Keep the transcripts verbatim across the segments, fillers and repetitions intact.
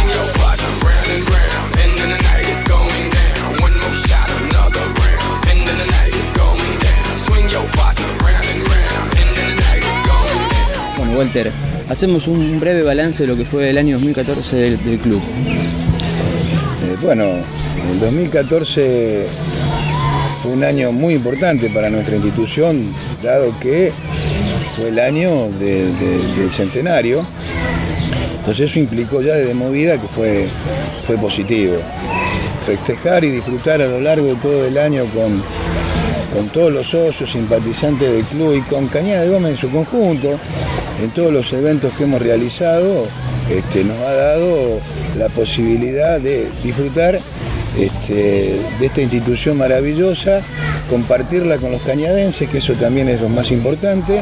Bueno, Walter, hacemos un breve balance de lo que fue el año dos mil catorce del, del club. Eh, bueno, el dos mil catorce fue un año muy importante para nuestra institución, dado que fue el año de, de, del centenario. Entonces eso implicó ya desde movida que fue, fue positivo. Festejar y disfrutar a lo largo de todo el año con, con todos los socios, simpatizantes del club y con Cañada de Gómez en su conjunto, en todos los eventos que hemos realizado, este, nos ha dado la posibilidad de disfrutar este, de esta institución maravillosa, compartirla con los cañadenses, que eso también es lo más importante.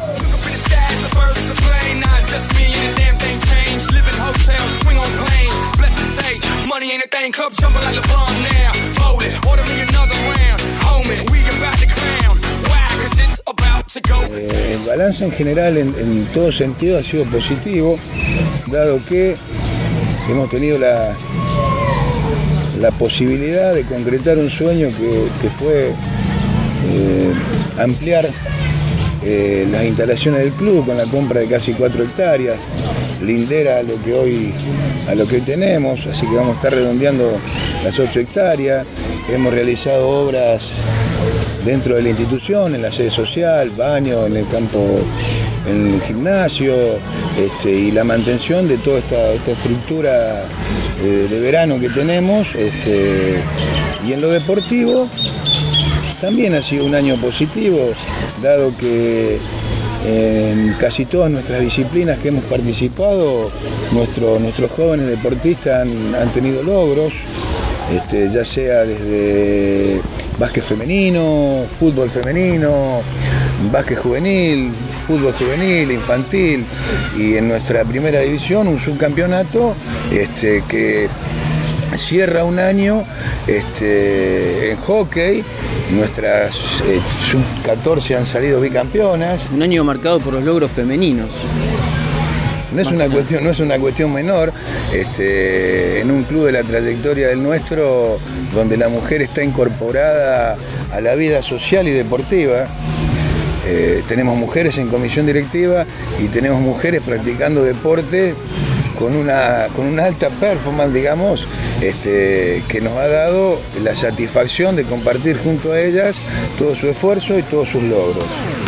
Eh, el balance en general, en, en todo sentido, ha sido positivo, dado que hemos tenido la, la posibilidad de concretar un sueño que, que fue eh, ampliar eh, las instalaciones del club con la compra de casi cuatro hectáreas, lindera a lo que hoy, a lo que hoy tenemos, así que vamos a estar redondeando las ocho hectáreas. Hemos realizado obras dentro de la institución, en la sede social, baño, en el campo, en el gimnasio, este, y la mantención de toda esta, esta estructura eh, de verano que tenemos. Este, y en lo deportivo también ha sido un año positivo, dado que en casi todas nuestras disciplinas que hemos participado, nuestro, nuestros jóvenes deportistas han, han tenido logros, este, ya sea desde básquet femenino, fútbol femenino, básquet juvenil, fútbol juvenil, infantil, y en nuestra primera división un subcampeonato este, que cierra un año este, en hockey. Nuestras eh, sub catorce han salido bicampeonas. Un año marcado por los logros femeninos. No es una cuestión, no es una cuestión menor, este, en un club de la trayectoria del nuestro, donde la mujer está incorporada a la vida social y deportiva. Eh, tenemos mujeres en comisión directiva y tenemos mujeres practicando deporte con una, con una alta performance, digamos, este, que nos ha dado la satisfacción de compartir junto a ellas todo su esfuerzo y todos sus logros.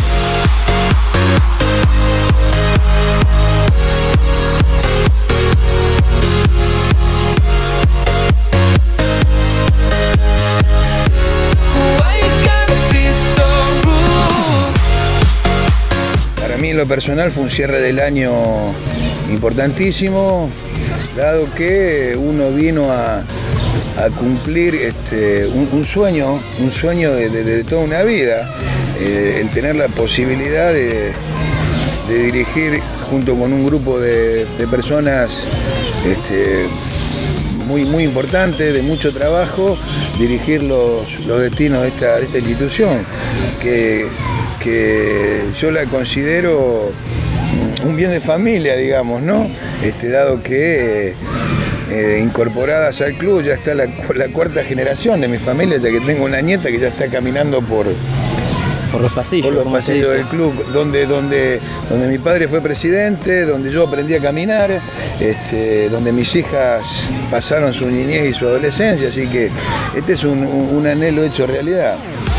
Para mí en lo personal fue un cierre del año importantísimo, dado que uno vino a, a cumplir este, un, un sueño, un sueño de, de, de toda una vida, eh, el tener la posibilidad de, de dirigir junto con un grupo de, de personas este, muy, muy importantes, de mucho trabajo, dirigir los, los destinos de esta, de esta institución, que, que yo la considero un bien de familia, digamos, ¿no? Este, dado que eh, incorporadas al club ya está la, la cuarta generación de mi familia, ya que tengo una nieta que ya está caminando por, por los pasillos, por los pasillos del club, donde, donde, donde mi padre fue presidente, donde yo aprendí a caminar, este, donde mis hijas pasaron su niñez y su adolescencia, así que este es un, un, un anhelo hecho realidad.